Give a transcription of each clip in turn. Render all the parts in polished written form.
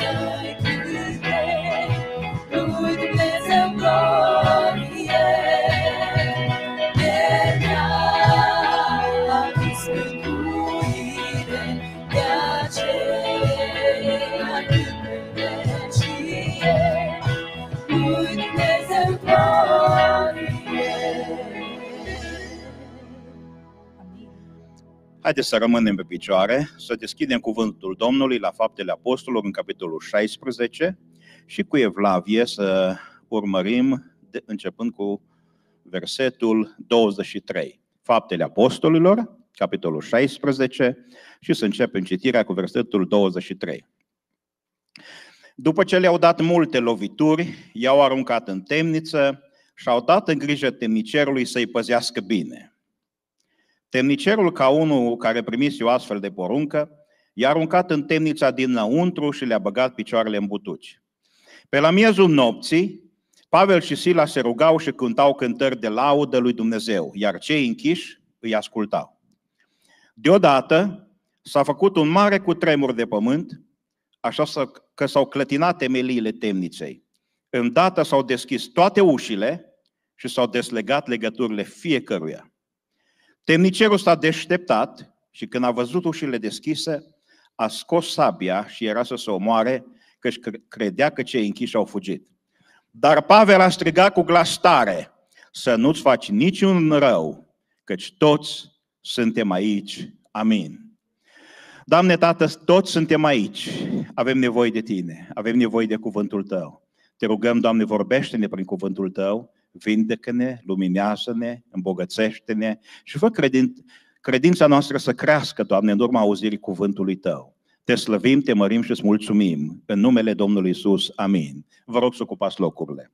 să-i cânte lui Dumnezeu glorie. El ne-a adus mântuire, de aceea cântă vecie lui Dumnezeu glorie. Haideți să rămânem pe picioare, să deschidem cuvântul Domnului la Faptele Apostolilor în capitolul 16 și cu Evlavie să urmărim începând cu versetul 23. Faptele Apostolilor, capitolul 16 și să începem citirea cu versetul 23. După ce le-au dat multe lovituri, i-au aruncat în temniță și au dat în grijă temnicerului să-i păzească bine. Temnicerul, ca unul care primise o astfel de poruncă, i-a aruncat în temnița dinăuntru și le-a băgat picioarele în butuci. Pe la miezul nopții, Pavel și Sila se rugau și cântau cântări de laudă lui Dumnezeu, iar cei închiși îi ascultau. Deodată s-a făcut un mare cutremur de pământ, așa că s-au clătinat temeliile temniței. Îndată s-au deschis toate ușile și s-au deslegat legăturile fiecăruia. Temnicerul s-a deșteptat și când a văzut ușile deschise, a scos sabia și era să se omoare, căci credea că cei închiși au fugit. Dar Pavel a strigat cu glas tare: să nu-ți faci niciun rău, căci toți suntem aici. Amin. Doamne Tată, toți suntem aici. Avem nevoie de Tine, avem nevoie de cuvântul Tău. Te rugăm, Doamne, vorbește-ne prin cuvântul Tău, vindecă-ne, luminează-ne, îmbogățește-ne și fă credința noastră să crească, Doamne, în urma auzirii cuvântului Tău. Te slăvim, te mărim și îți mulțumim. În numele Domnului Iisus, amin. Vă rog să ocupați locurile.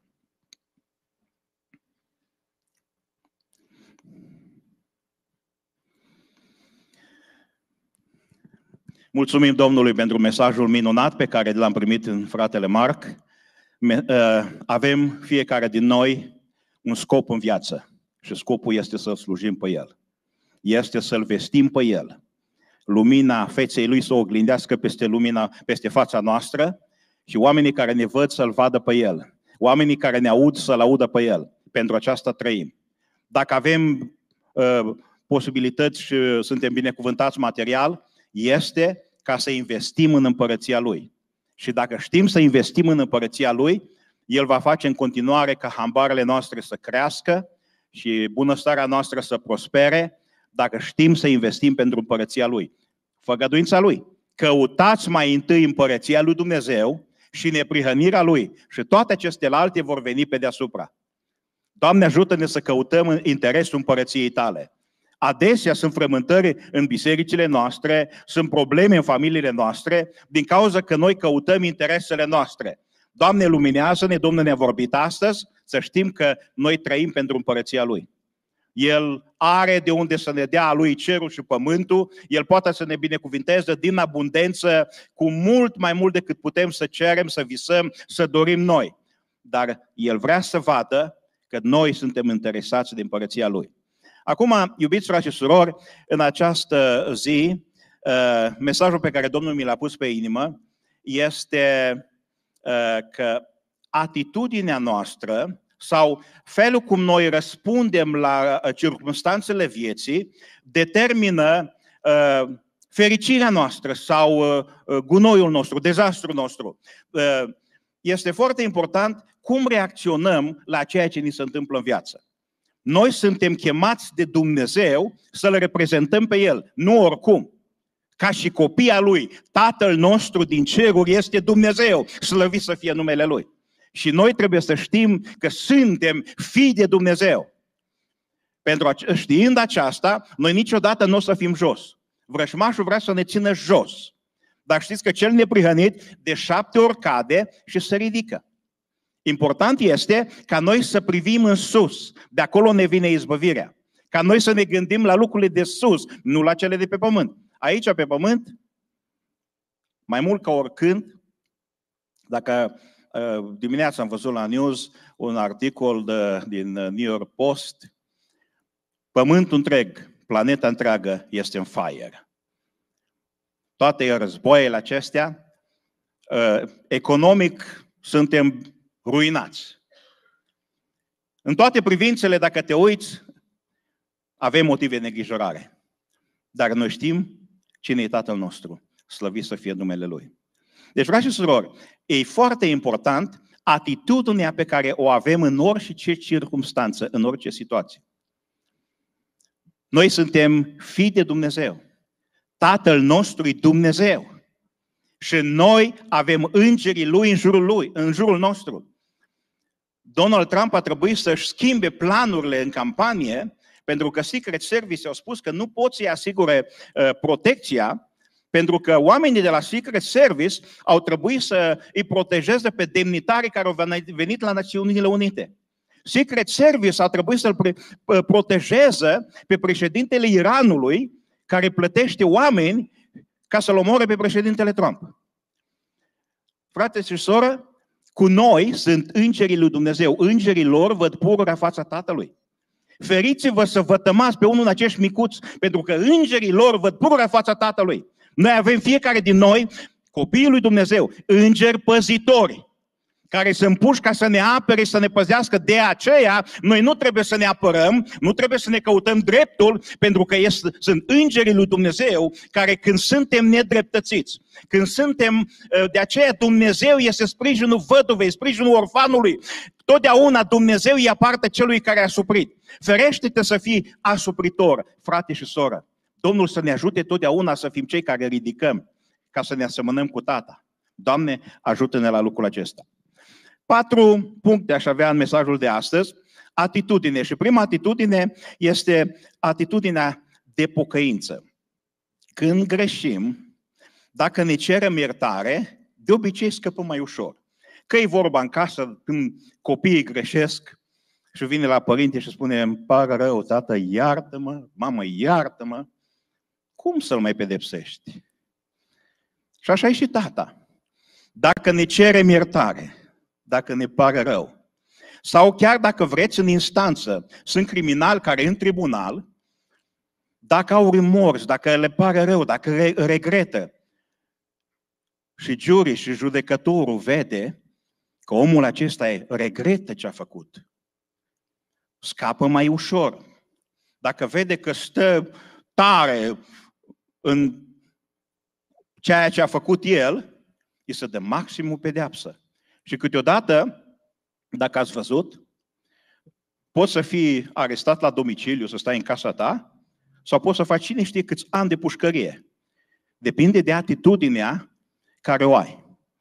Mulțumim Domnului pentru mesajul minunat pe care l-am primit în fratele Marc. Avem fiecare din noi un scop în viață și scopul este să slujim pe El. Este să-L vestim pe El. Lumina feței Lui să o oglindească peste fața noastră și oamenii care ne văd să-L vadă pe El. Oamenii care ne aud să-L audă pe El. Pentru aceasta trăim. Dacă avem posibilități și suntem binecuvântați material, este ca să investim în împărăția Lui. Și dacă știm să investim în împărăția Lui, El va face în continuare ca hambarele noastre să crească și bunăstarea noastră să prospere, dacă știm să investim pentru împărăția Lui. Făgăduința Lui. Căutați mai întâi împărăția lui Dumnezeu și neprihănirea Lui și toate acestea vor veni pe deasupra. Doamne, ajută-ne să căutăm interesul împărăției Tale. Adesea sunt frământări în bisericile noastre, sunt probleme în familiile noastre, din cauza că noi căutăm interesele noastre. Doamne, luminează-ne, Domnul ne-a vorbit astăzi, să știm că noi trăim pentru împărăția Lui. El are de unde să ne dea a Lui cerul și pământul, El poate să ne binecuvinteze din abundență cu mult mai mult decât putem să cerem, să visăm, să dorim noi. Dar El vrea să vadă că noi suntem interesați de împărăția Lui. Acum, iubiți frați și surori, în această zi, mesajul pe care Domnul mi l-a pus pe inimă este că atitudinea noastră sau felul cum noi răspundem la circumstanțele vieții determină fericirea noastră sau gunoiul nostru, dezastrul nostru. Este foarte important cum reacționăm la ceea ce ni se întâmplă în viață. Noi suntem chemați de Dumnezeu să-L reprezentăm pe El, nu oricum. Ca și copii al Lui, Tatăl nostru din ceruri este Dumnezeu, slăvit să fie numele Lui. Și noi trebuie să știm că suntem fii de Dumnezeu. Știind aceasta, noi niciodată nu o să fim jos. Vrăjmașul vrea să ne țină jos. Dar știți că cel neprihănit de 7 ori cade și se ridică. Important este ca noi să privim în sus, de acolo ne vine izbăvirea. Ca noi să ne gândim la lucrurile de sus, nu la cele de pe pământ. Aici, pe pământ, mai mult ca oricând, dacă dimineața am văzut la news un articol din New York Post, pământul întreg, planeta întreagă este în fire. Toate războaiele acestea economic suntem ruinați. În toate privințele, dacă te uiți, avem motive de îngrijorare. Dar noi știm cine e Tatăl nostru. Slăvit să fie numele Lui. Deci, frați și surori, e foarte important atitudinea pe care o avem în orice circumstanță, în orice situație. Noi suntem fii de Dumnezeu. Tatăl nostru e Dumnezeu. Și noi avem îngerii Lui în jurul nostru. Donald Trump a trebuit să-și schimbe planurile în campanie, pentru că Secret Service au spus că nu pot să-i asigure protecția, pentru că oamenii de la Secret Service au trebuit să îi protejeze pe demnitarii care au venit la Națiunile Unite. Secret Service a trebuit să-l protejeze pe președintele Iranului, care plătește oameni ca să-l omoare pe președintele Trump. Frate și soră, cu noi sunt îngerii lui Dumnezeu. Îngerii lor văd pururea fața Tatălui. Feriți-vă să vă tămați pe unul din acești micuți, pentru că îngerii lor văd pururea fața Tatălui. Noi avem fiecare din noi, copiii lui Dumnezeu, îngeri păzitori, care se împuși ca să ne apere, să ne păzească. De aceea, noi nu trebuie să ne apărăm, nu trebuie să ne căutăm dreptul, pentru că sunt îngerii lui Dumnezeu care când suntem nedreptățiți, când suntem, de aceea Dumnezeu este sprijinul văduvei, sprijinul orfanului. Totdeauna Dumnezeu îi aparte celui care a suprit. Ferește-te să fii asupritor, frate și soră. Domnul să ne ajute totdeauna să fim cei care ridicăm, ca să ne asemănăm cu Tata. Doamne, ajută-ne la lucrul acesta. 4 puncte aș avea în mesajul de astăzi. Atitudine. Și prima atitudine este atitudinea de pocăință. Când greșim, dacă ne cerem iertare, de obicei scăpăm mai ușor. Că e vorba în casă, când copiii greșesc și vine la părinte și spune: îmi pare rău, tată, iartă-mă, mamă, iartă-mă. Cum să-l mai pedepsești? Și așa e și tata. Dacă ne cerem iertare, dacă ne pare rău, sau chiar dacă vreți în instanță, sunt criminali care în tribunal, dacă au remors, dacă le pare rău, dacă regretă, și jurii și judecătorul vede că omul acesta regretă ce a făcut, scapă mai ușor. Dacă vede că stă tare în ceea ce a făcut el, îi se dă maximul pedeapsă. Și câteodată, dacă ați văzut, poți să fii arestat la domiciliu, să stai în casa ta, sau poți să faci cine știe câți ani de pușcărie. Depinde de atitudinea care o ai.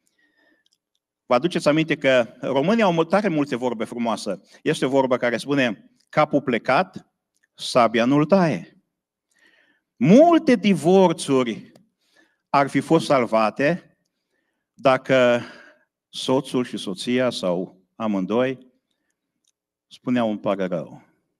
Vă aduceți aminte că românii au tare multe vorbe frumoase. Este o vorbă care spune: capul plecat, sabia nu-l taie. Multe divorțuri ar fi fost salvate dacă soțul și soția sau amândoi spuneau: îmi pare rău.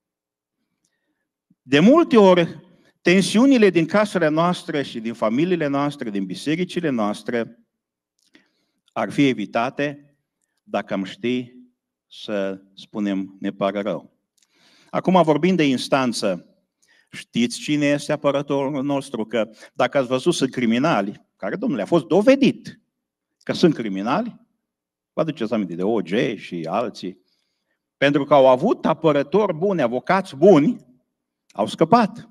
De multe ori, tensiunile din casele noastre și din familiile noastre, din bisericile noastre, ar fi evitate dacă am ști să spunem: ne pare rău. Acum, vorbind de instanță, știți cine este apărătorul nostru? Că dacă ați văzut, sunt criminali, care, domnule, a fost dovedit că sunt criminali. Vă aduceți aminte de OJ și alții. Pentru că au avut apărători buni, avocați buni, au scăpat.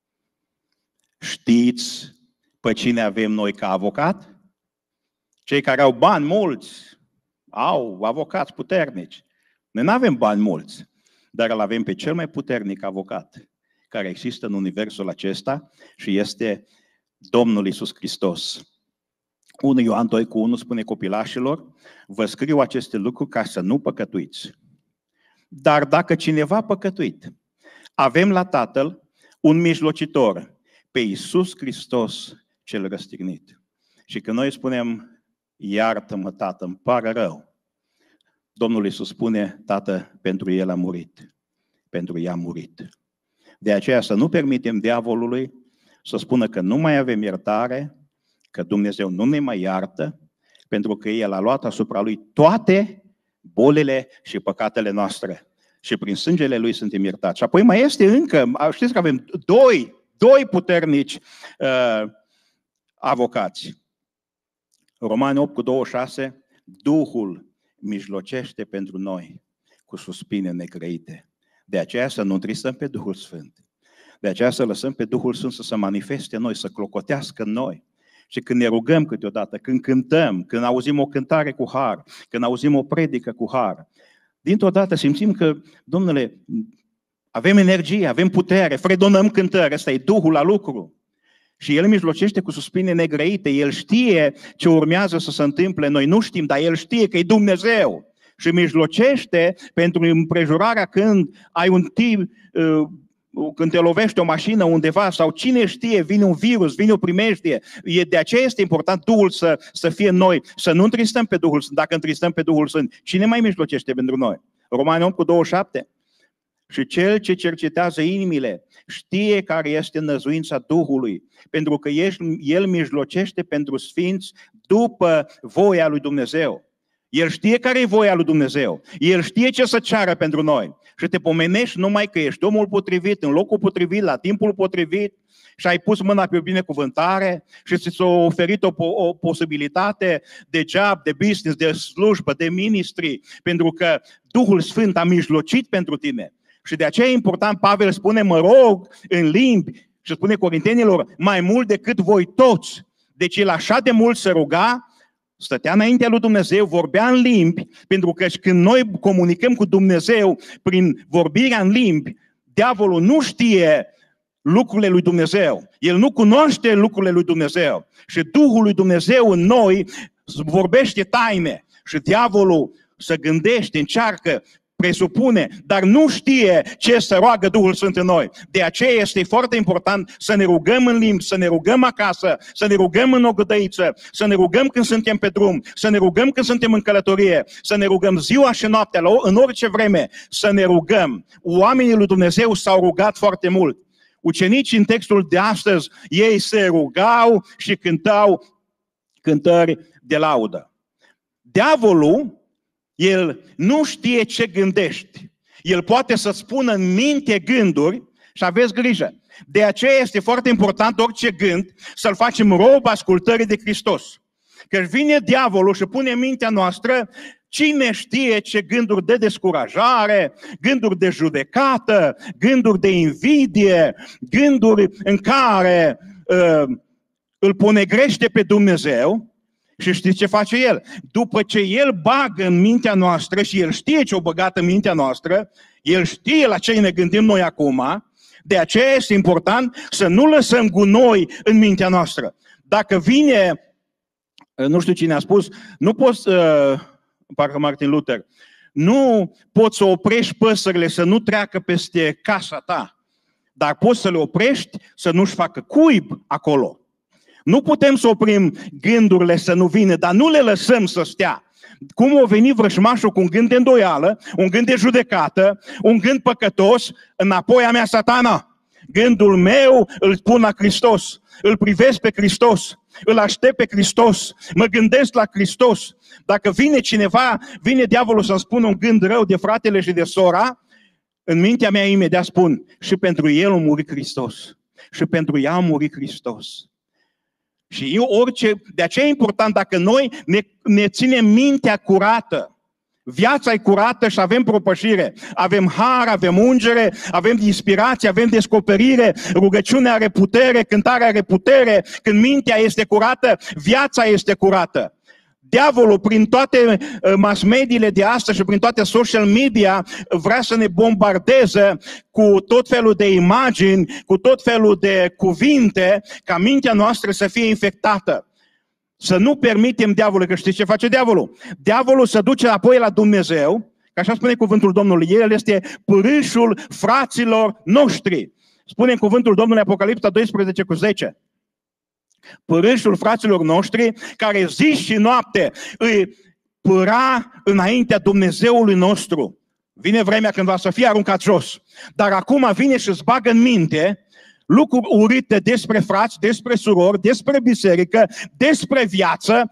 Știți pe cine avem noi ca avocat? Cei care au bani mulți, au avocați puternici. Noi nu avem bani mulți, dar îl avem pe cel mai puternic avocat care există în universul acesta și este Domnul Iisus Hristos. 1 Ioan 2:1 spune copilașilor: vă scriu aceste lucruri ca să nu păcătuiți. Dar dacă cineva a păcătuit, avem la Tatăl un mijlocitor, pe Iisus Hristos cel răstignit. Și când noi spunem: iartă-mă, Tată, îmi pare rău, Domnul Iisus spune: Tată, pentru el a murit, pentru ea a murit. De aceea să nu permitem diavolului să spună că nu mai avem iertare, că Dumnezeu nu ne mai iartă, pentru că El a luat asupra Lui toate bolile și păcatele noastre. Și prin sângele Lui suntem iertați. Și apoi mai este încă, știți că avem doi puternici avocați. Romani 8:26, Duhul mijlocește pentru noi cu suspine necrăite. De aceea să nu întristăm pe Duhul Sfânt. De aceea să lăsăm pe Duhul Sfânt să se manifeste în noi, să clocotească în noi. Și când ne rugăm câteodată, când cântăm, când auzim o cântare cu har, când auzim o predică cu har, dintr-o dată simțim că, Domnule, avem energie, avem putere, fredonăm cântări, ăsta e Duhul la lucru. Și El mijlocește cu suspine negrăite, El știe ce urmează să se întâmple, noi nu știm, dar El știe că e Dumnezeu. Și mijlocește pentru împrejurarea când ai un tip, când te lovește o mașină undeva sau cine știe, vine un virus, vine o primejdie. De aceea este important Duhul să fie în noi, să nu întristăm pe Duhul Sfânt. Dacă întristăm pe Duhul Sfânt, cine mai mijlocește pentru noi? Romani 8:27. Și cel ce cercetează inimile știe care este năzuința Duhului, pentru că El mijlocește pentru sfinți după voia lui Dumnezeu. El știe care e voia lui Dumnezeu. El știe ce să ceară pentru noi. Și te pomenești numai că ești omul potrivit, în locul potrivit, la timpul potrivit și ai pus mâna pe o binecuvântare și ți s-a oferit o posibilitate de job, de business, de slujbă, de ministry, pentru că Duhul Sfânt a mijlocit pentru tine. Și de aceea e important, Pavel spune, mă rog în limbi și spune Corintenilor, mai mult decât voi toți. Deci el așa de mult se ruga, stătea înaintea lui Dumnezeu, vorbea în limbi, pentru că când noi comunicăm cu Dumnezeu prin vorbirea în limbi, diavolul nu știe lucrurile lui Dumnezeu. El nu cunoaște lucrurile lui Dumnezeu. Și Duhul lui Dumnezeu în noi vorbește taine. Și diavolul se gândește, încearcă, presupune, dar nu știe ce să roagă Duhul Sfânt în noi. De aceea este foarte important să ne rugăm în limbi, să ne rugăm acasă, să ne rugăm în ogădăiță, să ne rugăm când suntem pe drum, să ne rugăm când suntem în călătorie, să ne rugăm ziua și noaptea, în orice vreme, să ne rugăm. Oamenii lui Dumnezeu s-au rugat foarte mult. Ucenicii în textul de astăzi, ei se rugau și cântau cântări de laudă. Diavolul, el nu știe ce gândești. El poate să spună în minte gânduri și aveți grijă. De aceea este foarte important orice gând să-l facem rob ascultării de Hristos. Că vine diavolul și pune în mintea noastră cine știe ce gânduri de descurajare, gânduri de judecată, gânduri de invidie, gânduri în care îl ponegrește pe Dumnezeu. Și știți ce face el? După ce el bagă în mintea noastră și el știe ce o băgat în mintea noastră, el știe la ce ne gândim noi acum, de aceea este important să nu lăsăm gunoi în mintea noastră. Dacă vine, nu știu cine a spus, nu poți, parcă Martin Luther, nu poți să oprești păsările să nu treacă peste casa ta, dar poți să le oprești să nu-și facă cuib acolo. Nu putem să oprim gândurile să nu vină, dar nu le lăsăm să stea. Cum a venit vrăjmașul cu un gând de îndoială, un gând de judecată, un gând păcătos, înapoi a mea Satana. Gândul meu îl pun la Hristos, îl privesc pe Hristos, îl aștept pe Hristos, mă gândesc la Hristos. Dacă vine cineva, vine diavolul să-mi spună un gând rău de fratele și de sora, în mintea mea imediat spun, și pentru el a murit Hristos, și pentru ea a murit Hristos. Și de aceea e important dacă noi ne ținem mintea curată, viața e curată și avem propășire, avem har, avem ungere, avem inspirație, avem descoperire, rugăciunea are putere, cântarea are putere, când mintea este curată, viața este curată. Diavolul, prin toate mass-mediile de astăzi și prin toate social media, vrea să ne bombardeze cu tot felul de imagini, cu tot felul de cuvinte, ca mintea noastră să fie infectată. Să nu permitem diavolului, că știți ce face diavolul? Diavolul se duce apoi la Dumnezeu, că așa spune cuvântul Domnului, El este pârâșul fraților noștri. Spune în cuvântul Domnului Apocalipsa 12:10. Pârâșul fraților noștri, care zi și noapte îi pâra înaintea Dumnezeului nostru. Vine vremea când va să fie aruncat jos. Dar acum vine și îți bagă în minte lucruri urâte despre frați, despre surori, despre biserică, despre viață.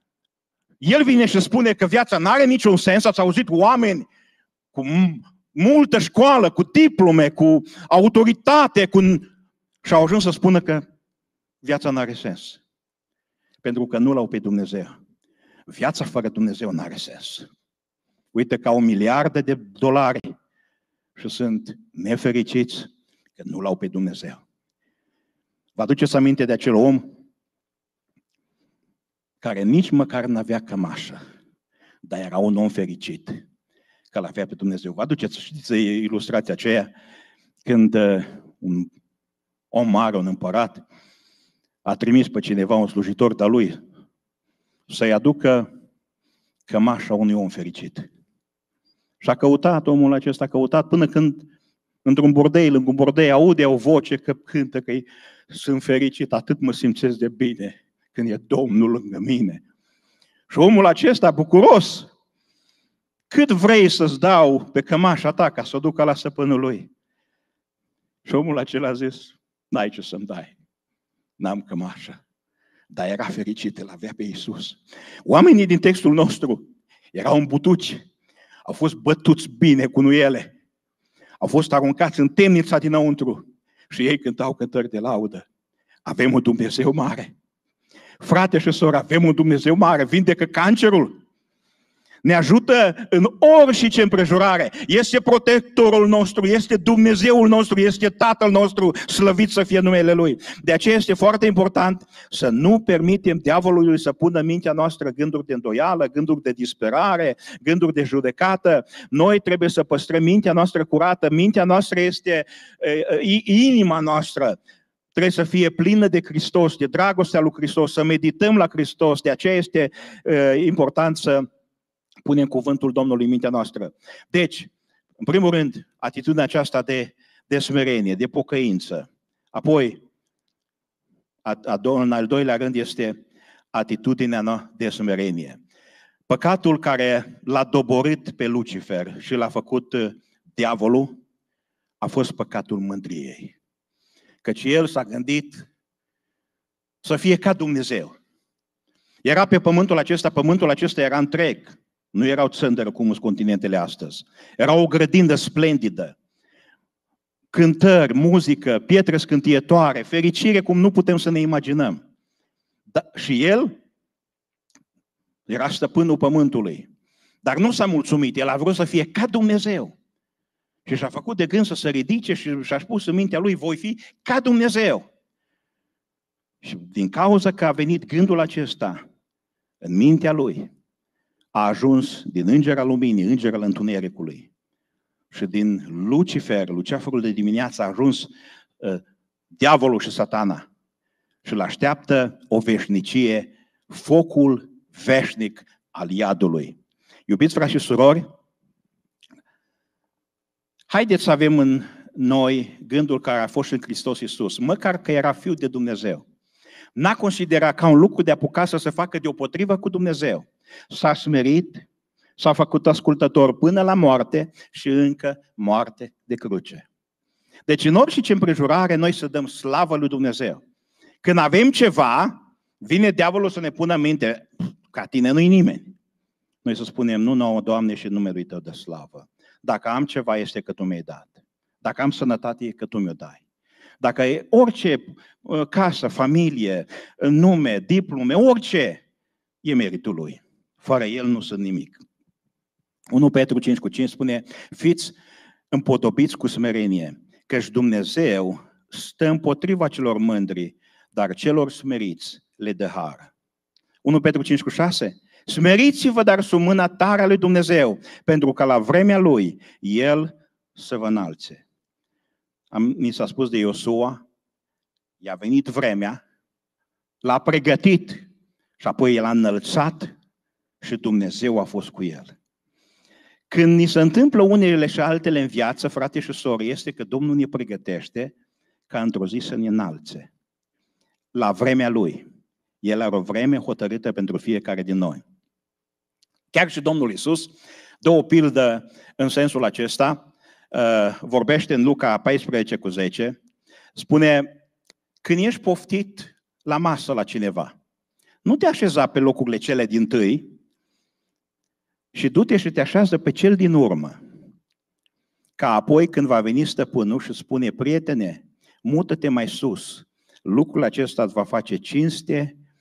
El vine și spune că viața n-are niciun sens. Ați auzit oameni cu multă școală, cu diplome, cu autoritate, și au ajuns să spună că viața n-are sens. Pentru că nu l-au pe Dumnezeu. Viața fără Dumnezeu n-are sens. Uite că au miliarde de dolari și sunt nefericiți că nu l-au pe Dumnezeu. Vă aduceți aminte de acel om care nici măcar n-avea cămașă, dar era un om fericit că l-avea pe Dumnezeu. Vă aduceți, știți, ilustrația aceea când un om mare, un împărat, a trimis pe cineva, un slujitor de-a lui, să-i aducă cămașa unui om fericit. Și a căutat, omul acesta a căutat până când într-un bordei, aude o voce că cântă că sunt fericit, atât mă simțesc de bine când e Domnul lângă mine. Și omul acesta, bucuros, cât vrei să-ți dau pe cămașa ta ca să o ducă la stăpânul lui? Și omul acela a zis, n-ai ce să-mi dai, n-am cămașă. Dar era fericit, îl avea pe Iisus. Oamenii din textul nostru erau în butuci, au fost bătuți bine cu nuiele, au fost aruncați în temnița dinăuntru și ei cântau cântări de laudă. Avem un Dumnezeu mare. Frate și soră, avem un Dumnezeu mare, vindecă cancerul. Ne ajută în orice împrejurare. Este protectorul nostru, este Dumnezeul nostru, este Tatăl nostru, slăvit să fie numele Lui. De aceea este foarte important să nu permitem diavolului să pună în mintea noastră gânduri de îndoială, gânduri de disperare, gânduri de judecată. Noi trebuie să păstrăm mintea noastră curată. Mintea noastră este inima noastră. Trebuie să fie plină de Hristos, de dragostea lui Hristos, să medităm la Hristos. De aceea este important să punem cuvântul Domnului în mintea noastră. Deci, în primul rând, atitudinea aceasta de smerenie, de pocăință. Apoi, în al doilea rând, este atitudinea de smerenie. Păcatul care l-a doborât pe Lucifer și l-a făcut diavolul a fost păcatul mândriei. Căci el s-a gândit să fie ca Dumnezeu. Era pe pământul acesta era întreg. Nu erau țândără cum sunt continentele astăzi. Era o grădină splendidă. Cântări, muzică, pietre scântietoare, fericire cum nu putem să ne imaginăm. Și el era stăpânul pământului. Dar nu s-a mulțumit. El a vrut să fie ca Dumnezeu. Și și-a făcut de gând să se ridice și și-a spus în mintea lui, voi fi ca Dumnezeu. Și din cauza că a venit gândul acesta în mintea lui, a ajuns din înger al luminii, înger al întunericului. Și din Lucifer, Luceafărul de dimineață, a ajuns diavolul și satana. Și îl așteaptă o veșnicie, focul veșnic al iadului. Iubiți frați și surori, haideți să avem în noi gândul care a fost în Hristos Iisus, măcar că era Fiul de Dumnezeu. N-a considerat ca un lucru de apucat să se facă deopotrivă cu Dumnezeu. S-a smerit, s-a făcut ascultător până la moarte și încă moarte de cruce. Deci în orice împrejurare noi să dăm slavă lui Dumnezeu. Când avem ceva, vine diavolul să ne pună în minte, ca tine nu-i nimeni. Noi să spunem, nu nouă, Doamne, și numelui Tău de slavă. Dacă am ceva, este că Tu mi-ai dat. Dacă am sănătate, e că Tu mi-o dai. Dacă e orice casă, familie, nume, diplome, orice, e meritul Lui. Fără El nu sunt nimic. 1 Petru 5:5 spune, fiți împodobiți cu smerenie, căci Dumnezeu stă împotriva celor mândri, dar celor smeriți le dă har. 1 Petru 5:6 smeriți-vă, dar sub mâna tare a lui Dumnezeu, pentru că la vremea Lui El să vă înalțe. Mi s-a spus de Iosua, i-a venit vremea, l-a pregătit și apoi el a înălțat și Dumnezeu a fost cu el. Când ni se întâmplă unele și altele în viață, frate și sori, este că Domnul ne pregătește ca într-o zi să ne înalțe. La vremea Lui. El are o vreme hotărâtă pentru fiecare din noi. Chiar și Domnul Iisus dă o pildă în sensul acesta, vorbește în Luca 14:10, spune, când ești poftit la masă la cineva, nu te așeza pe locurile cele dintâi și du-te și te așează pe cel din urmă, ca apoi când va veni stăpânul și spune, prietene, mută-te mai sus, lucrul acesta îți va face cinste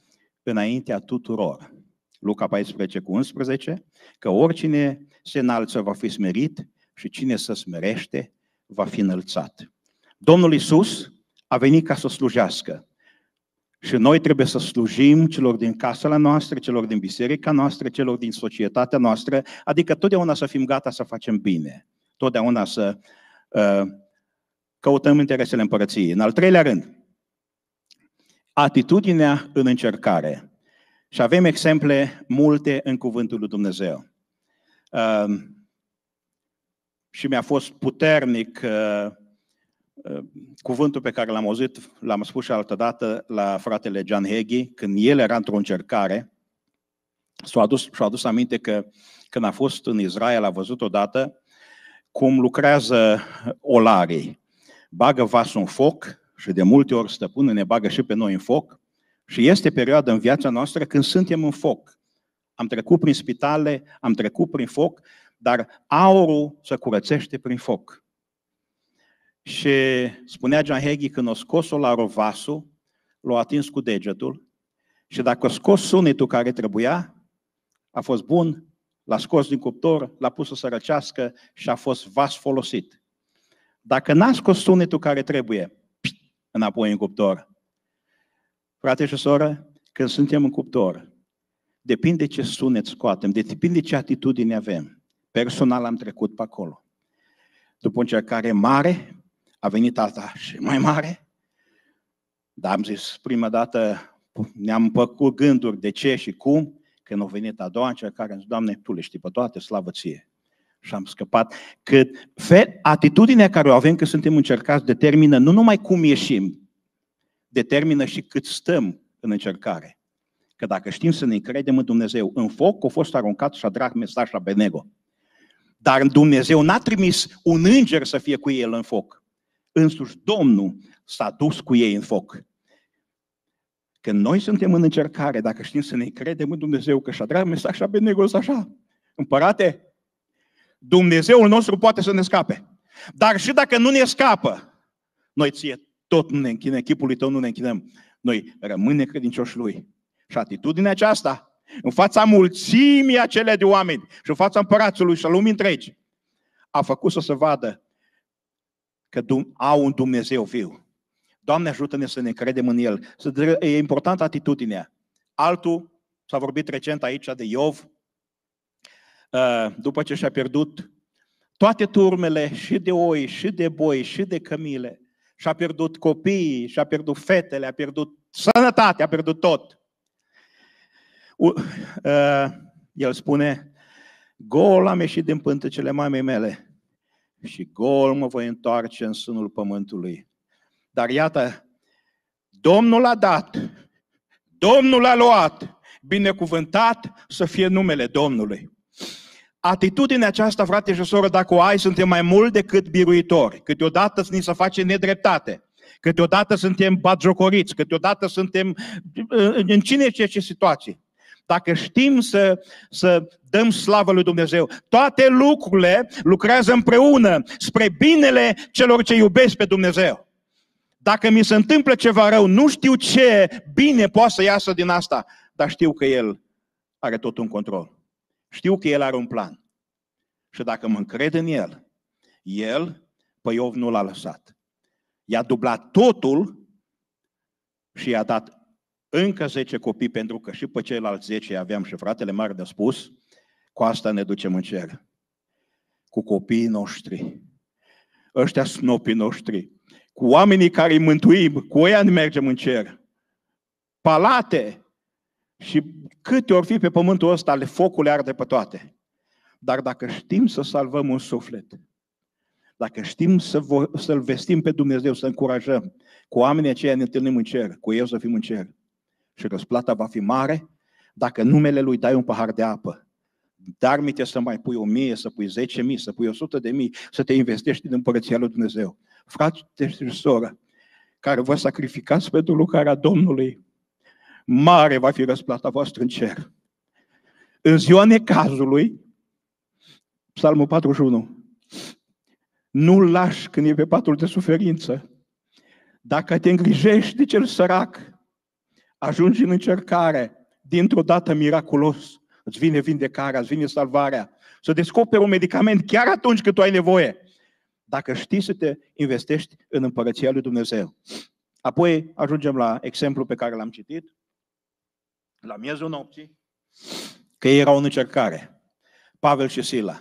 înaintea tuturor. Luca 14:11, că oricine se înalță va fi smerit și cine se smerește va fi înălțat. Domnul Iisus a venit ca să slujească. Și noi trebuie să slujim celor din casa noastră, celor din biserica noastră, celor din societatea noastră, adică totdeauna să fim gata să facem bine, totdeauna să căutăm interesele împărăției. În al treilea rând, atitudinea în încercare. Și avem exemple multe în Cuvântul lui Dumnezeu. Și mi-a fost puternic cuvântul pe care l-am auzit, l-am spus și altădată la fratele John Hagee, când el era într-o încercare, și-a adus aminte că când a fost în Israel, a văzut odată cum lucrează olarii. Bagă vasul în foc și de multe ori stăpânul ne bagă și pe noi în foc și este perioada în viața noastră când suntem în foc. Am trecut prin spitale, am trecut prin foc, dar aurul se curățește prin foc. Și spunea John Hagee, când a scos olarul vasul, l-a atins cu degetul și dacă a scos sunetul care trebuia, a fost bun, l-a scos din cuptor, l-a pus să se răcească și a fost vas folosit. Dacă n-a scos sunetul care trebuie, înapoi în cuptor. Frate și soră, când suntem în cuptor, depinde ce sunet scoatem, depinde ce atitudine avem. Personal am trecut pe acolo. După o încercare mare, a venit alta și mai mare, dar am zis prima dată, ne-am împăcut gânduri de ce și cum, când a venit a doua încercare, am zis, Doamne, Tu le știi pe toate, slavă Ție. Și am scăpat. Că atitudinea care o avem când suntem încercați determină nu numai cum ieșim, determină și cât stăm în încercare. Că dacă știm să ne încredem în Dumnezeu, în foc a fost aruncat Șadrah, Meșaș și Abednego. Dar Dumnezeu n-a trimis un înger să fie cu el în foc. Însuși Domnul s-a dus cu ei în foc. Când noi suntem în încercare, dacă știm să ne încredem în Dumnezeu, că Șadrah, Meșaș și Abednego sunt așa, împărate, Dumnezeul nostru poate să ne scape. Dar și dacă nu ne scapă, noi ție tot nu ne închinăm, chipului tău nu ne închinăm. Noi rămânem credincioși lui. Și atitudinea aceasta, în fața mulțimii acelea de oameni și în fața împărațului și a lumii întregi, a făcut să se vadă că au un Dumnezeu viu. Doamne, ajută-ne să ne credem în El. E importantă atitudinea. Altul, s-a vorbit recent aici de Iov, după ce și-a pierdut toate turmele, și de oi, și de boi, și de cămile, și-a pierdut copiii, și-a pierdut fetele, a pierdut sănătatea, a pierdut tot. El spune, gol am ieșit din pântecele mamei mele și gol mă voi întoarce în sânul pământului. Dar iată, Domnul a dat, Domnul a luat, binecuvântat să fie numele Domnului. Atitudinea aceasta, frate și soră, dacă o ai, suntem mai mult decât biruitori. Câteodată ni se face nedreptate, câteodată suntem batjocoriți, câteodată suntem în cine ce situații. Dacă știm să dăm slavă lui Dumnezeu, toate lucrurile lucrează împreună spre binele celor ce iubesc pe Dumnezeu. Dacă mi se întâmplă ceva rău, nu știu ce bine poate să iasă din asta, dar știu că El are tot un control. Știu că El are un plan. Și dacă mă încred în El pe Iov nu l-a lăsat. I-a dublat totul și i-a dat încă 10 copii, pentru că și pe ceilalți 10 aveam și fratele mare de spus, cu asta ne ducem în cer. Cu copiii noștri. Ăștia snopii noștri. Cu oamenii care îi mântuim, cu ei ne mergem în cer. Palate. Și câte ori fi pe pământul ăsta, focul le arde pe toate. Dar dacă știm să salvăm un suflet, dacă știm să-L vestim pe Dumnezeu, să încurajăm, cu oamenii aceia ne întâlnim în cer, cu ei să fim în cer. Și răsplata va fi mare dacă numele Lui dai un pahar de apă. Dar mi-te să mai pui 1000, să pui 10.000, să pui 100.000, să te investești în Împărăția lui Dumnezeu. Frate și soră, care vă sacrificați pentru lucrarea Domnului, mare va fi răsplata voastră în cer. În ziua necazului, Psalmul 41, nu-l lași când e pe patul de suferință. Dacă te îngrijești de cel sărac, ajungi în încercare, dintr-o dată miraculos, îți vine vindecarea, îți vine salvarea, să descoperi un medicament chiar atunci când tu ai nevoie. Dacă știi să te investești în Împărăția lui Dumnezeu. Apoi ajungem la exemplu pe care l-am citit, la miezul nopții, că ei erau în încercare, Pavel și Sila.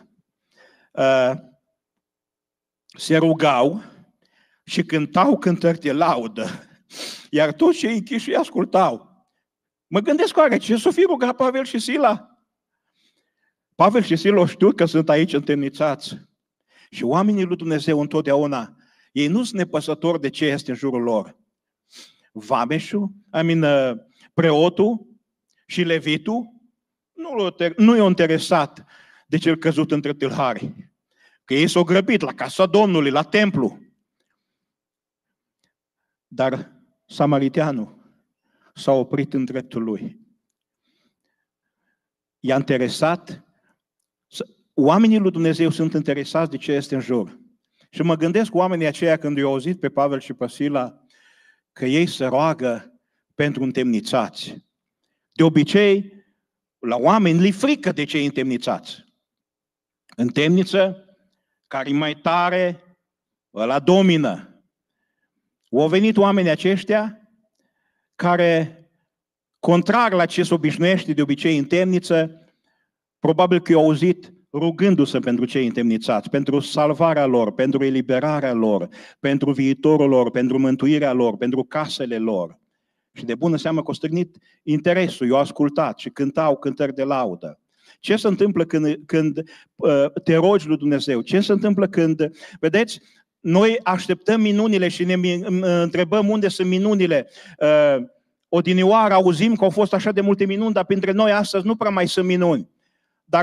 Se rugau și cântau cântări de laudă, iar toți cei închiși îi ascultau. Mă gândesc oare ce s-o fi rugat Pavel și Sila? Pavel și Sila știu că sunt aici întemnițați. Și oamenii lui Dumnezeu întotdeauna, ei nu sunt nepăsători de ce este în jurul lor. Vameșul, preotul și levitul nu i-au interesat de cel căzut între tâlhari. Că ei s-au grăbit la casa Domnului, la templu. Dar samariteanul s-a oprit în dreptul lui. I-a interesat. Oamenii lui Dumnezeu sunt interesați de ce este în jur. Și mă gândesc oamenii aceia când i-au auzit pe Pavel și pe Sila că ei se roagă pentru întemnițați. De obicei, la oameni li frică de cei întemnițați. În temniță, care e mai tare, ăla domină. Au venit oamenii aceștia care, contrar la ce se obișnuiește de obicei în temniță, probabil că i-au auzit rugându-se pentru cei întemnițați, pentru salvarea lor, pentru eliberarea lor, pentru viitorul lor, pentru mântuirea lor, pentru casele lor. Și de bună seamă că au stârnit interesul, i-au ascultat și cântau cântări de laudă. Ce se întâmplă când te rogi lui Dumnezeu? Ce se întâmplă când, vedeți, noi așteptăm minunile și ne întrebăm unde sunt minunile. Odinioară auzim că au fost așa de multe minuni, dar printre noi astăzi nu prea mai sunt minuni. Dar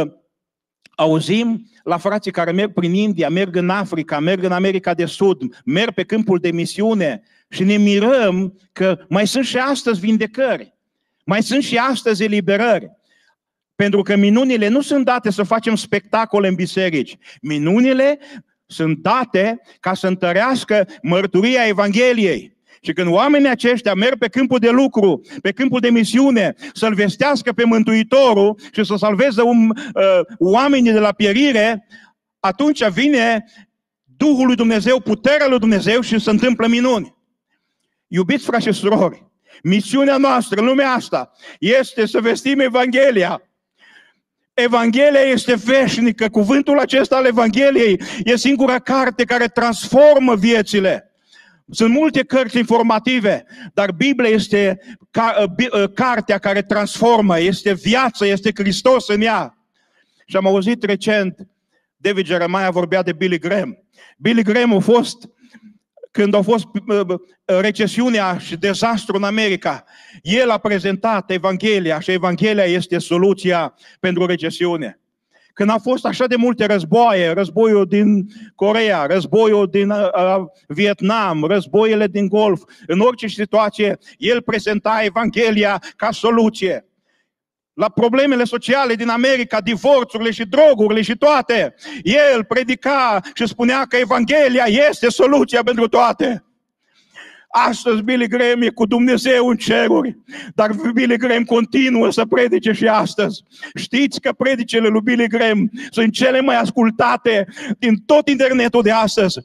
auzim la frații care merg prin India, merg în Africa, merg în America de Sud, merg pe câmpul de misiune și ne mirăm că mai sunt și astăzi vindecări, mai sunt și astăzi eliberări. Pentru că minunile nu sunt date să facem spectacole în biserici. Minunile sunt date ca să întărească mărturia Evangheliei. Și când oamenii aceștia merg pe câmpul de lucru, pe câmpul de misiune, să-L vestească pe Mântuitorul și să salveze oamenii de la pierire, atunci vine Duhul lui Dumnezeu, puterea lui Dumnezeu și se întâmplă minuni. Iubiți frați și surori, misiunea noastră în lumea asta este să vestim Evanghelia. Evanghelia este veșnică, cuvântul acesta al Evangheliei e singura carte care transformă viețile. Sunt multe cărți informative, dar Biblia este cartea care transformă, este viață, este Hristos în ea. Și am auzit recent, David Jeremiah vorbea de Billy Graham. Billy Graham a fost, când a fost recesiunea și dezastru în America, el a prezentat Evanghelia și Evanghelia este soluția pentru recesiune. Când au fost așa de multe războaie, războiul din Coreea, războiul din Vietnam, războiile din Golf, în orice situație, el prezenta Evanghelia ca soluție. La problemele sociale din America, divorțurile și drogurile și toate, el predica și spunea că Evanghelia este soluția pentru toate. Astăzi Billy Graham e cu Dumnezeu în ceruri, dar Billy Graham continuă să predice și astăzi. Știți că predicele lui Billy Graham sunt cele mai ascultate din tot internetul de astăzi.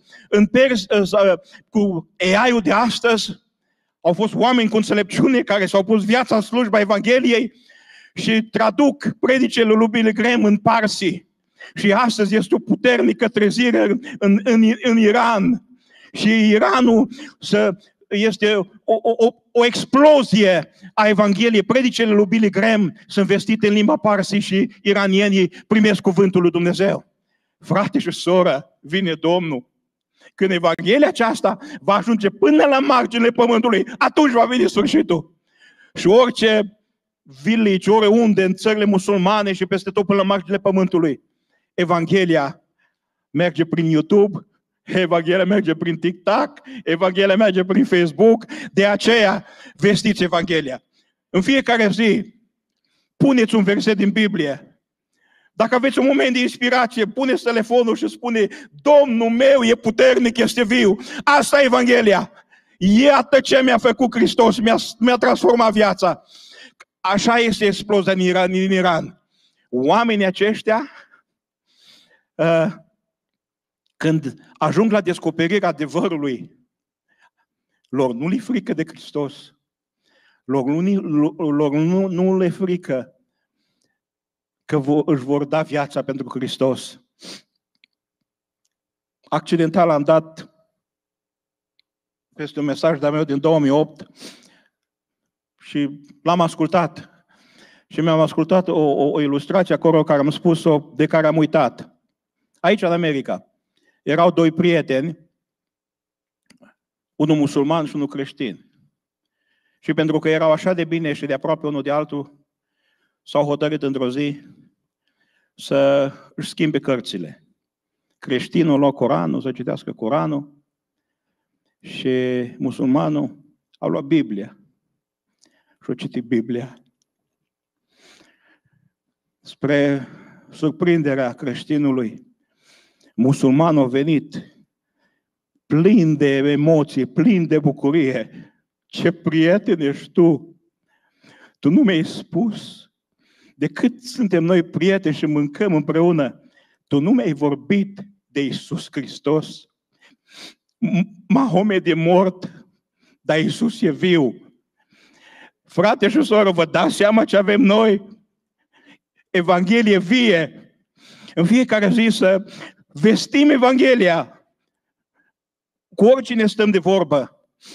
Cu AI-ul de astăzi au fost oameni cu înțelepciune care s-au pus viața în slujba Evangheliei și traduc predicele lui Billy Graham în parsi. Și astăzi este o puternică trezire în Iran. Și Iranul este o explozie a Evangheliei. Predicele lui Billy Graham sunt vestite în limba parsi și iranienii primesc cuvântul lui Dumnezeu. Frate și soră, vine Domnul. Când Evanghelia aceasta va ajunge până la marginile pământului, atunci va veni sfârșitul. Și orice village, oriunde, în țările musulmane și peste tot până la marginile pământului, Evanghelia merge prin YouTube, Evanghelia merge prin TikTok, Evanghelia merge prin Facebook, de aceea vestiți Evanghelia. În fiecare zi, puneți un verset din Biblie. Dacă aveți un moment de inspirație, puneți telefonul și spune: Domnul meu e puternic, este viu. Asta e Evanghelia. Iată ce mi-a făcut Hristos, mi-a transformat viața. Așa este explozia în Iran. Oamenii aceștia, când ajung la descoperirea adevărului, lor nu le frică de Hristos. Lor nu le frică că își vor da viața pentru Hristos. Accidental am dat peste un mesaj de-a meu din 2008 și l-am ascultat. Și mi-am ascultat o ilustrație acolo care am spus-o, de care am uitat. Aici, în America, erau doi prieteni, unul musulman și unul creștin. Și pentru că erau așa de bine și de aproape unul de altul, s-au hotărât într-o zi să își schimbe cărțile. Creștinul a luat Coranul, să citească Coranul, și musulmanul a luat Biblia și a citit Biblia. Spre surprinderea creștinului, musulmanul a venit plin de emoții, plin de bucurie. Ce prieten ești tu! Tu nu mi-ai spus de cât suntem noi prieteni și mâncăm împreună. Tu nu mi-ai vorbit de Iisus Hristos. Mahomed e mort, dar Iisus e viu. Frate și soră, vă dați seama ce avem noi? Evanghelie vie. În fiecare zi să vestim Evanghelia. Cu oricine stăm de vorbă.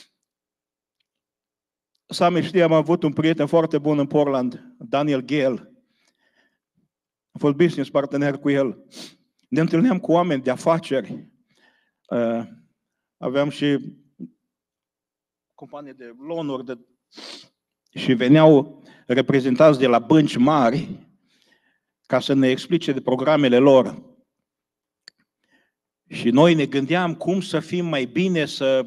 Sami știe, am avut un prieten foarte bun în Portland, Daniel Gale. Am fost business partener cu el. Ne întâlneam cu oameni de afaceri. Aveam și companii de loan-uri și veneau reprezentanți de la bănci mari ca să ne explice de programele lor. Și noi ne gândeam cum să fim mai bine, să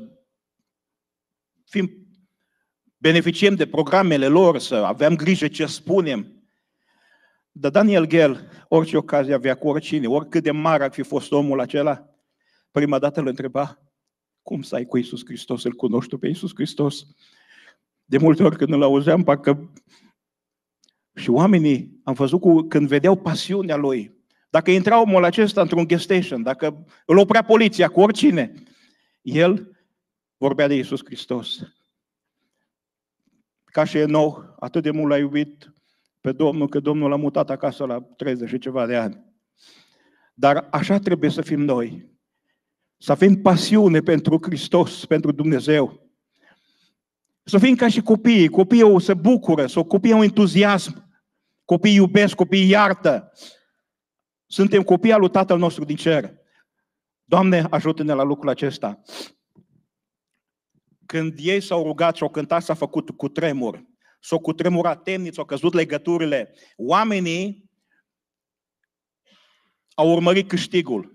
beneficiem de programele lor, să avem grijă ce spunem. Dar Daniel Gale, orice ocazie avea cu oricine, oricât de mare ar fi fost omul acela, prima dată îl întreba: cum să ai cu Iisus Hristos, îl cunoști tu pe Iisus Hristos? De multe ori când îl auzeam, parcă... Și oamenii, am văzut când vedeau pasiunea lui, dacă intra omul acesta într-un gas station, dacă îl oprea poliția cu oricine, el vorbea de Iisus Hristos. Ca și Enoch, atât de mult l-a iubit pe Domnul, că Domnul l-a mutat acasă la 30 și ceva de ani. Dar așa trebuie să fim noi. Să avem pasiune pentru Hristos, pentru Dumnezeu. Să fim ca și copiii. Copiii se bucură, copiii au entuziasm. Copiii iubesc, copiii iartă. Suntem copii al lui Tatăl nostru din cer. Doamne, ajută-ne la lucrul acesta. Când ei s-au rugat și au cântat, s-a făcut cutremur. S-au cutremurat temniți, au căzut legăturile. Oamenii au urmărit câștigul.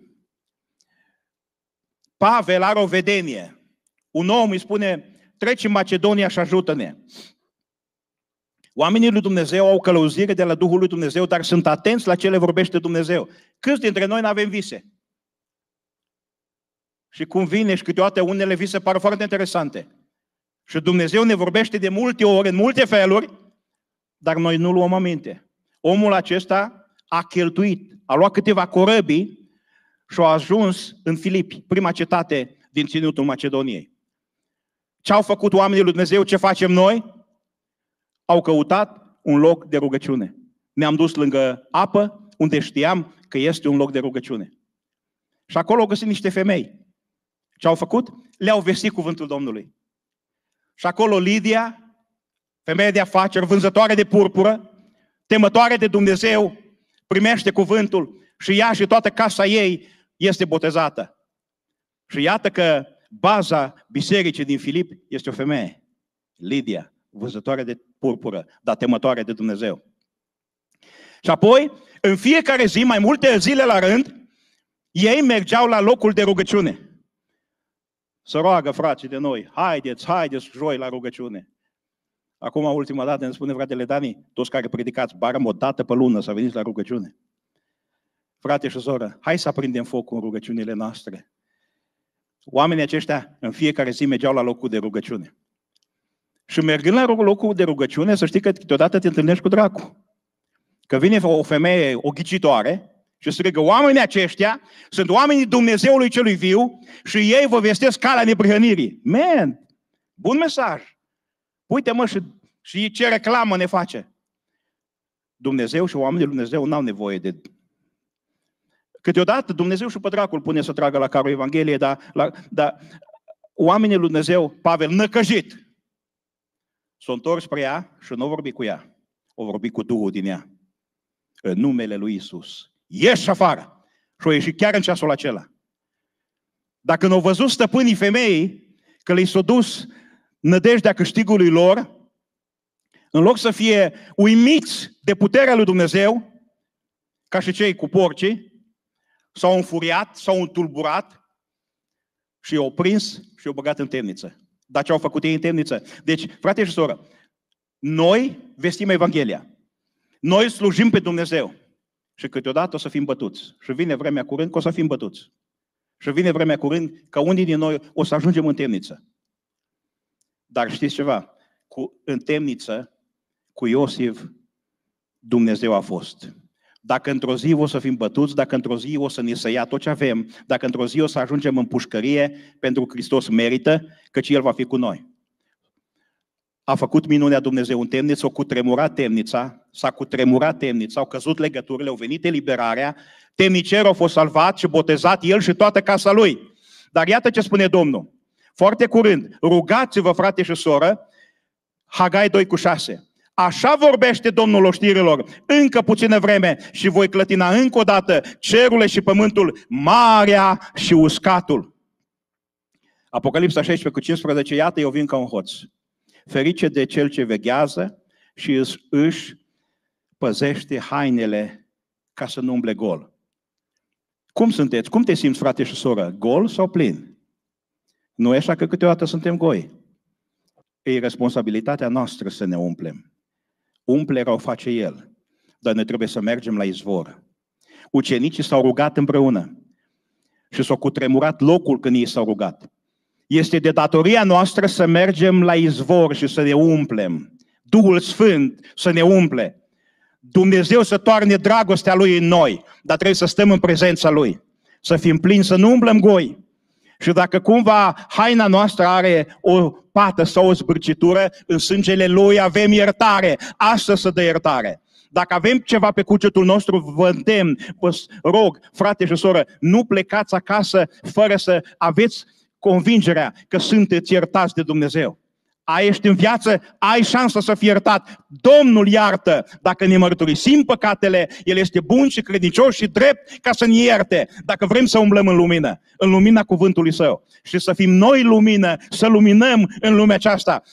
Pavel are o vedenie. Un om îi spune: treci în Macedonia și ajută-ne. Oamenii lui Dumnezeu au călăuzire de la Duhul lui Dumnezeu, dar sunt atenți la ce le vorbește Dumnezeu. Câți dintre noi n-avem vise? Și cum vine și câteodată unele vise par foarte interesante. Și Dumnezeu ne vorbește de multe ori, în multe feluri, dar noi nu luăm aminte. Omul acesta a cheltuit, a luat câteva corăbii și a ajuns în Filipi, prima cetate din ținutul Macedoniei. Ce au făcut oamenii lui Dumnezeu? Ce facem noi? Au căutat un loc de rugăciune. Ne-am dus lângă apă, unde știam că este un loc de rugăciune. Și acolo au găsit niște femei. Ce au făcut? Le-au vestit cuvântul Domnului. Și acolo Lidia, femeie de afaceri, vânzătoare de purpură, temătoare de Dumnezeu, primește cuvântul și ea și toată casa ei este botezată. Și iată că baza bisericii din Filip este o femeie, Lidia, vânzătoare de purpură, dar temătoare de Dumnezeu. Și apoi, în fiecare zi, mai multe zile la rând, ei mergeau la locul de rugăciune. Să roagă frații de noi: haideți joi la rugăciune. Acum, ultima dată, îmi spune fratele Dani: toți care predicați, barăm o dată pe lună să veniți la rugăciune. Frate și soră, hai să aprindem focul în rugăciunile noastre. Oamenii aceștia în fiecare zi mergeau la locul de rugăciune. Și mergând la locul de rugăciune, să știi că câteodată te întâlnești cu dracu. Că vine o femeie, o ghicitoare, și strigă, oamenii aceștia sunt oamenii Dumnezeului celui viu și ei vă vestesc calea neprihănirii. Man, bun mesaj. Uite mă, și ce reclamă ne face. Dumnezeu și oamenii lui Dumnezeu n-au nevoie de... Câteodată Dumnezeu și pe dracul pune să tragă la carul Evangheliei, dar oamenii lui Dumnezeu, Pavel, năcăjit, s-au întors spre ea și nu au vorbit cu ea. Au vorbit cu Duhul din ea. În numele lui Iisus. Ieși afară! Și au ieșit chiar în ceasul acela. Dacă n-au văzut stăpânii femeii că le s-a dus nădejdea câștigului lor, în loc să fie uimiți de puterea lui Dumnezeu, ca și cei cu porcii, s-au înfuriat, s-au întulburat și i-au prins și i-au băgat în temniță. Dar ce au făcut ei în temniță? Deci, frate și soră, noi vestim Evanghelia. Noi slujim pe Dumnezeu. Și câteodată o să fim bătuți. Și vine vremea curând că o să fim bătuți. Și vine vremea curând că unii din noi o să ajungem în temniță. Dar știți ceva? În temniță, cu Iosif, Dumnezeu a fost. Dacă într-o zi o să fim bătuți, dacă într-o zi o să ne se ia tot ce avem, dacă într-o zi o să ajungem în pușcărie, pentru Hristos merită, căci El va fi cu noi. A făcut minunea Dumnezeu în temniță, s-a cutremurat temnița, au căzut legăturile, au venit eliberarea, temnicerul a fost salvat și botezat el și toată casa lui. Dar iată ce spune Domnul. Foarte curând, rugați-vă, frate și soră, Hagai 2:6. Așa vorbește Domnul oștirilor, încă puțină vreme și voi clătina încă o dată cerurile și pământul, marea și uscatul. Apocalipsa 16:15, iată, eu vin ca un hoț. Ferice de cel ce veghează și își păzește hainele ca să nu umble gol. Cum sunteți? Cum te simți, frate și soră? Gol sau plin? Nu e așa că câteodată suntem goi. E responsabilitatea noastră să ne umplem. Umplerea o face El, dar noi trebuie să mergem la izvor. Ucenicii s-au rugat împreună și s-au cutremurat locul când ei s-au rugat. Este de datoria noastră să mergem la izvor și să ne umplem. Duhul Sfânt să ne umple. Dumnezeu să toarne dragostea Lui în noi, dar trebuie să stăm în prezența Lui. Să fim plini, să nu umblăm goi. Și dacă cumva haina noastră are o pată sau o zbârcitură, în sângele Lui avem iertare. Astăzi să dă iertare. Dacă avem ceva pe cugetul nostru, vă îndemn, vă rog, frate și soră, nu plecați acasă fără să aveți convingerea că sunteți iertați de Dumnezeu. Ești în viață, ai șansa să fii iertat. Domnul iartă dacă ne mărturisim păcatele, El este bun și credincios și drept ca să ne ierte. Dacă vrem să umblăm în lumina cuvântului Său și să fim noi lumină, să luminăm în lumea aceasta.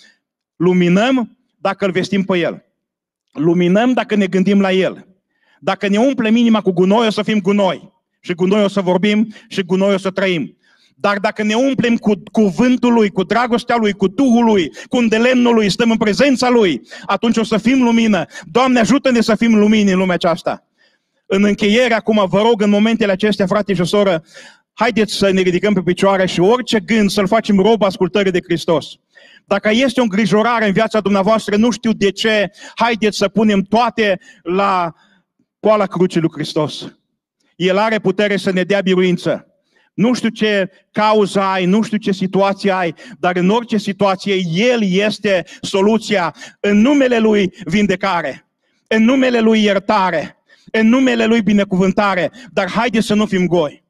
Luminăm dacă îl vestim pe El. Luminăm dacă ne gândim la El. Dacă ne umplem inima cu gunoi, o să fim gunoi. Și gunoi o să vorbim și gunoi o să trăim. Dar dacă ne umplem cu cuvântul Lui, cu dragostea Lui, cu Duhul Lui, cu îndelemnul Lui, stăm în prezența Lui, atunci o să fim lumină. Doamne, ajută-ne să fim lumini în lumea aceasta. În încheiere, acum vă rog, în momentele acestea, frate și soră, haideți să ne ridicăm pe picioare și orice gând să-l facem rob ascultării de Hristos. Dacă este o îngrijorare în viața dumneavoastră, nu știu de ce, haideți să punem toate la poala crucii lui Hristos. El are putere să ne dea biruință. Nu știu ce cauză ai, nu știu ce situație ai, dar în orice situație El este soluția. În numele Lui vindecare, în numele Lui iertare, în numele Lui binecuvântare. Dar haideți să nu fim goi.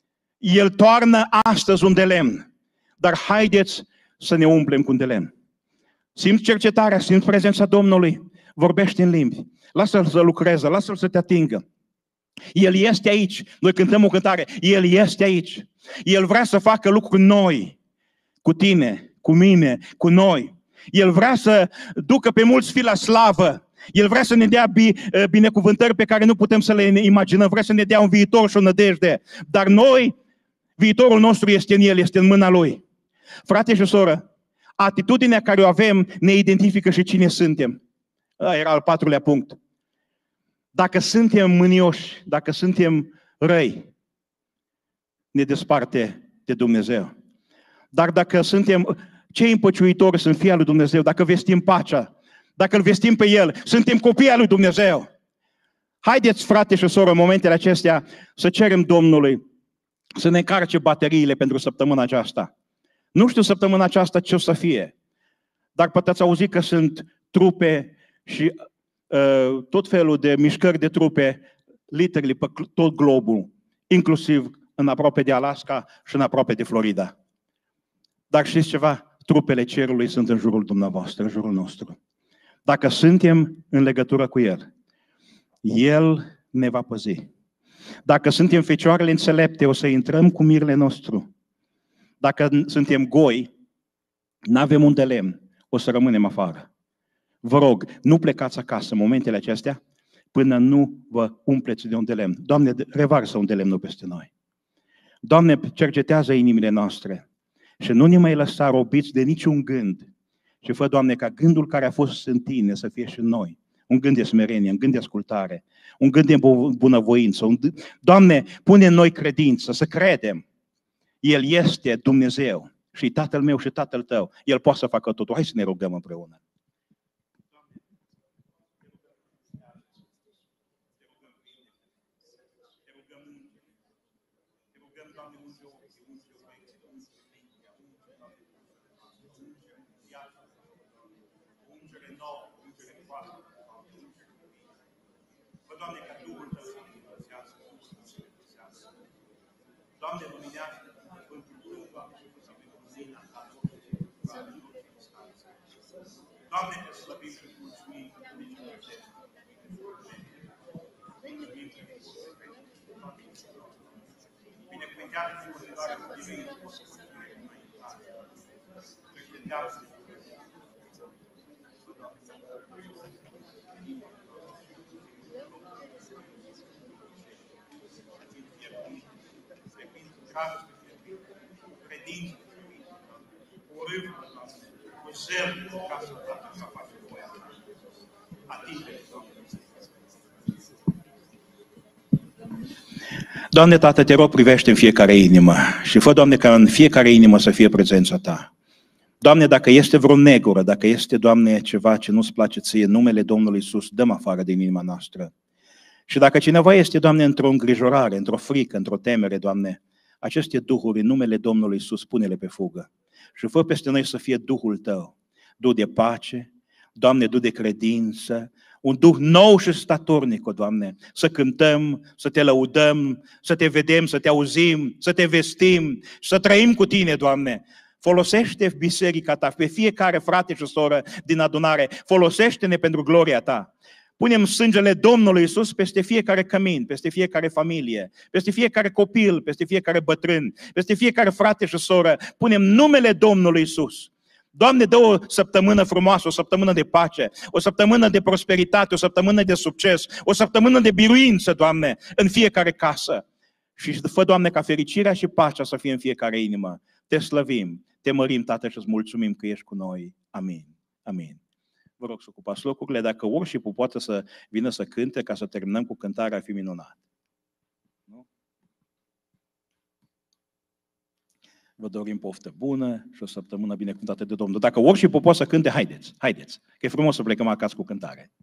El toarnă astăzi un de lemn, dar haideți să ne umplem cu un de lemn. Simți cercetarea, simți prezența Domnului, vorbește în limbi, lasă-L să lucreze, lasă-L să te atingă. El este aici. Noi cântăm o cântare. El este aici. El vrea să facă lucruri noi. Cu tine, cu mine, cu noi. El vrea să ducă pe mulți fii la slavă. El vrea să ne dea binecuvântări pe care nu putem să le imaginăm. Vrea să ne dea un viitor și o nădejde. Dar noi, viitorul nostru este în El, este în mâna Lui. Frate și soră, atitudinea care o avem ne identifică și cine suntem. Era al 4-lea punct. Dacă suntem mânioși, dacă suntem răi, ne desparte de Dumnezeu. Dar dacă suntem Cei împăciuitori sunt fii al lui Dumnezeu. Dacă vestim pacea, dacă îl vestim pe El, suntem copii al lui Dumnezeu. Haideți, frate și soră, în momentele acestea să cerem Domnului să ne încarce bateriile pentru săptămâna aceasta. Nu știu săptămâna aceasta ce o să fie, dar poate ați auzit că sunt trupe și tot felul de mișcări de trupe, literally pe tot globul, inclusiv în aproape de Alaska și în aproape de Florida. Dar știți ceva? Trupele cerului sunt în jurul dumneavoastră, în jurul nostru. Dacă suntem în legătură cu El, El ne va păzi. Dacă suntem fecioarele înțelepte, o să intrăm cu mirele nostru. Dacă suntem goi, n-avem un de lemn, o să rămânem afară. Vă rog, nu plecați acasă în momentele acestea până nu vă umpleți de un de lemn. Doamne, revarsă un de lemn peste noi. Doamne, cercetează inimile noastre și nu ne mai lăsa robiți de niciun gând. Și fă, Doamne, ca gândul care a fost în Tine să fie și în noi. Un gând de smerenie, un gând de ascultare, un gând de bunăvoință. Doamne, pune în noi credință, să credem. El este Dumnezeu și Tatăl meu și Tatăl tău. El poate să facă totul. Hai să ne rugăm împreună. Doamne, ca Duhul Tău să ne învățească, Doamne, luminează cuvântul Tău, Doamne, și să fim lumina ta, Doamne, te slăbim și mulțumim pentru Dumnezeu. Binecuvintează și continuare cu tine, Creștinează. Credință, cu râvă, cu zel, ca să facă voia ta. Atinge, Doamne, Tată, te rog, privește în fiecare inimă și fă, Doamne, ca în fiecare inimă să fie prezența Ta. Doamne, dacă este vreo negură, dacă este, Doamne, ceva ce nu-ți place ție, numele Domnului Iisus, dăm afară din inima noastră. Și dacă cineva este, Doamne, într-o îngrijorare, într-o frică, într-o temere, Doamne, aceste duhuri, în numele Domnului Iisus, pune-le pe fugă. Și fă peste noi să fie Duhul Tău, Duh de pace, Doamne, Duh de credință, un Duh nou și statornic, o Doamne, să cântăm, să Te lăudăm, să Te vedem, să Te auzim, să Te vestim, să trăim cu Tine, Doamne. Folosește biserica Ta, pe fiecare frate și soră din adunare, folosește-ne pentru gloria Ta. Punem sângele Domnului Iisus peste fiecare cămin, peste fiecare familie, peste fiecare copil, peste fiecare bătrân, peste fiecare frate și soră. Punem numele Domnului Iisus. Doamne, dă o săptămână frumoasă, o săptămână de pace, o săptămână de prosperitate, o săptămână de succes, o săptămână de biruință, Doamne, în fiecare casă. Și fă, Doamne, ca fericirea și pacea să fie în fiecare inimă. Te slăvim, Te mărim, Tată, și îți mulțumim că ești cu noi. Amin. Amin. Vă rog să ocupați locurile. Dacă worship-ul poate să vină să cânte ca să terminăm cu cântarea, ar fi minunat. Nu? Vă dorim poftă bună și o săptămână binecuvântată de Domnul. Dacă worship-ul poate să cânte, haideți, haideți. Că e frumos să plecăm acasă cu cântare.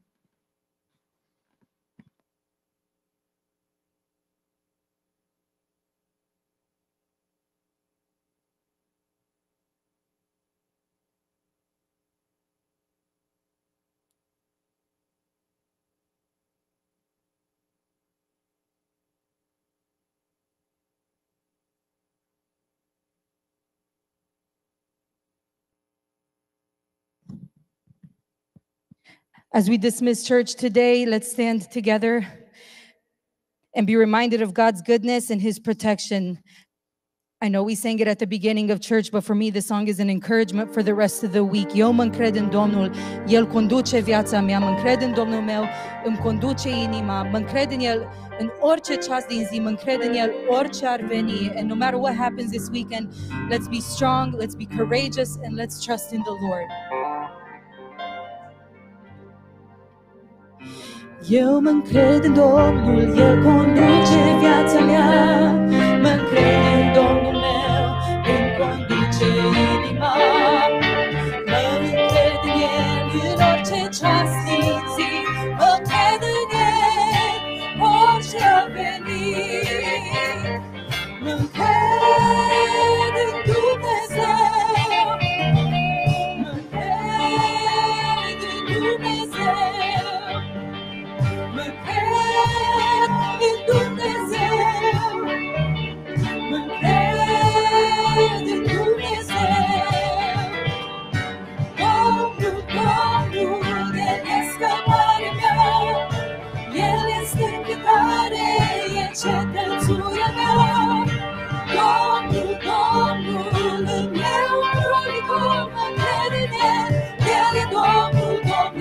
As we dismiss church today, let's stand together and be reminded of God's goodness and His protection. I know we sang it at the beginning of church, but for me, the song is an encouragement for the rest of the week. Eu mă încred în Domnul, El conduce viața mea, mă încred în Domnul meu, îmi conduce inima, mă încred în El în orice ceas din zi, mă încred în El orice ar veni. And no matter what happens this weekend, let's be strong, let's be courageous, and let's trust in the Lord. Eu mă încred în Domnul, El conduce viața mea. Mă încred în Domnul meu, îmi conduce inima. venit. Mă încred în Dumnezeu, mă încred în Dumnezeu, mă încred în Dumnezeu, mă încred în Dumnezeu. Domnul, Domnul, El e scăparea mea, El este încântare, e cetățuia mea. Domnul, Domnul, în meu cronicul, mă cred în El, El e Domnul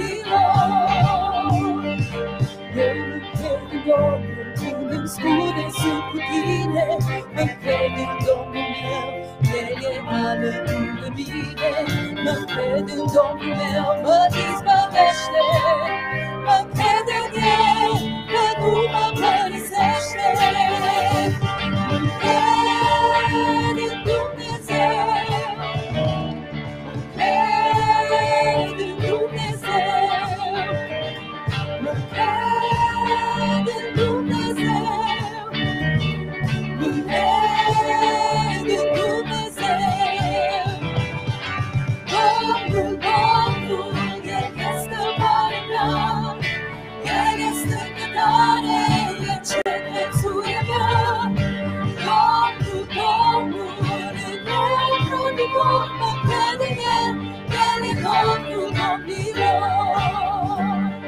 domnilor. Eu mă cred în Domnul, când îmi spune sunt cu tine, mă cred în Domnul meu, El e alături de mine. Mă cred în Domnul meu, mă izbăvește, mă cred în El, că nu mă părăsește. Mă cred în Dumnezeu, mă cred în Dumnezeu, mă cred în Dumnezeu, mă cred în Dumnezeu. Domnul, Domnul, El este mare mea, El este încântare, e cetățuia mea. Domnul, Domnul, în meu cronicul, mă cred în El, El e Domnul domnilor.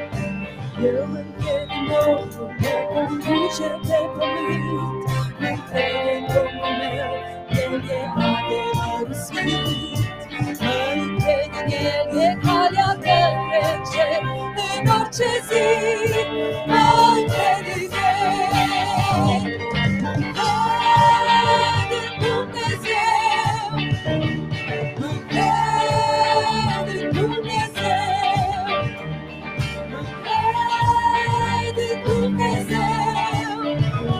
Eu mă încred în Domnul, mă conduce pe pământ, mă încred în Domnul meu, El e adevărul sfânt. Mă încred în El, e calea de trece în orice zi, mă încred în El. Mă încred în Dumnezeu, mă încred în Dumnezeu, mă încred în Dumnezeu, mă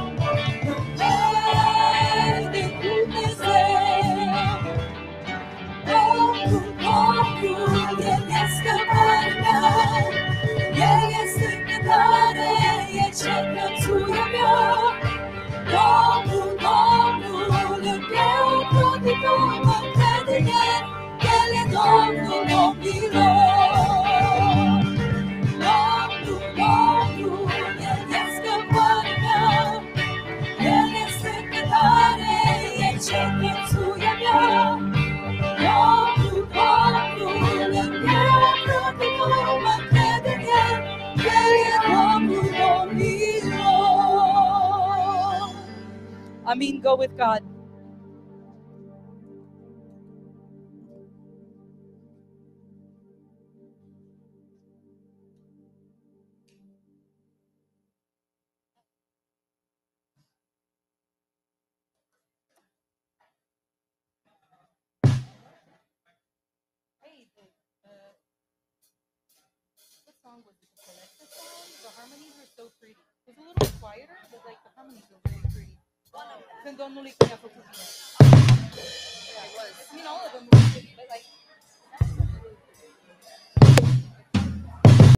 încred în Dumnezeu. Domnul, Domnul, El e scăparea mea, El este încântare, e cetățuia mea. Domnul, Domnul, în meu cronicul, mă cred în El, El e Domnul domnilor. Domnul, Domnul, El e scăparea mea, El este încântare, e cetățuia mea. Domnul, Domnul, în meu cronicul, mă cred în El, El e Domnul domnilor. Amin. Go with God. What song was it? The Collective song? The harmonies are so pretty. It was a little quieter, but like the harmonies were very pretty. Când Domnului când a făcut bine. Yeah, it was. I mean, all of them were pretty, but like.